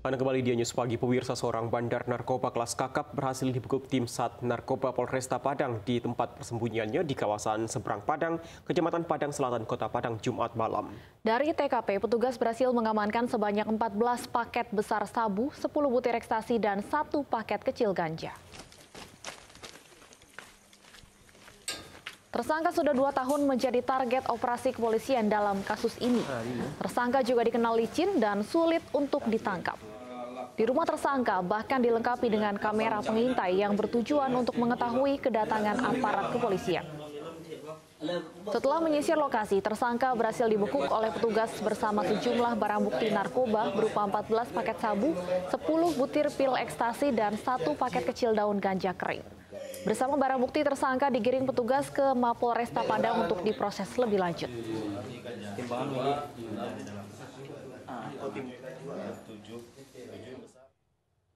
Anda kembali di News Pagi. Pemirsa, seorang bandar narkoba kelas kakap berhasil dibekuk tim Sat Narkoba Polresta Padang di tempat persembunyiannya di kawasan Seberang Padang, Kecamatan Padang Selatan, Kota Padang, Jumat malam. Dari TKP, petugas berhasil mengamankan sebanyak 14 paket besar sabu, 10 butir ekstasi, dan 1 paket kecil ganja. Tersangka sudah 2 tahun menjadi target operasi kepolisian dalam kasus ini. Tersangka juga dikenal licin dan sulit untuk ditangkap. Di rumah tersangka bahkan dilengkapi dengan kamera pengintai yang bertujuan untuk mengetahui kedatangan aparat kepolisian. Setelah menyisir lokasi, tersangka berhasil dibekuk oleh petugas bersama sejumlah barang bukti narkoba berupa 14 paket sabu, 10 butir pil ekstasi, dan 1 paket kecil daun ganja kering. Bersama barang bukti, tersangka digiring petugas ke Mapolresta Padang untuk diproses lebih lanjut.